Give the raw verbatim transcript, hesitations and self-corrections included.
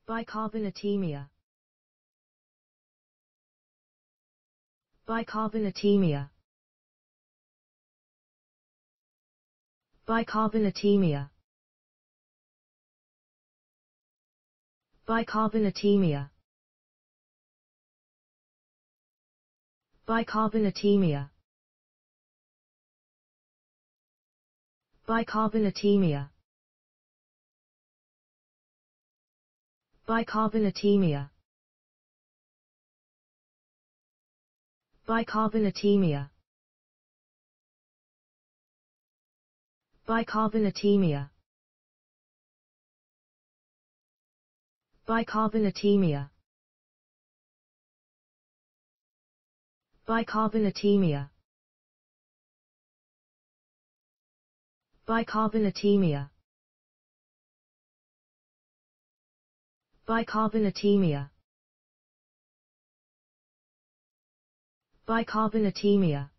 Bicarbonatemia. Bicarbonatemia. Bicarbonatemia. Bicarbonatemia. Bicarbonatemia. Bicarbonatemia. Bicarbonatemia. Bicarbonatemia. Bicarbonatemia. Bicarbonatemia. Bicarbonatemia. Bicarbonatemia. Bicarbonatemia. Bicarbonatemia.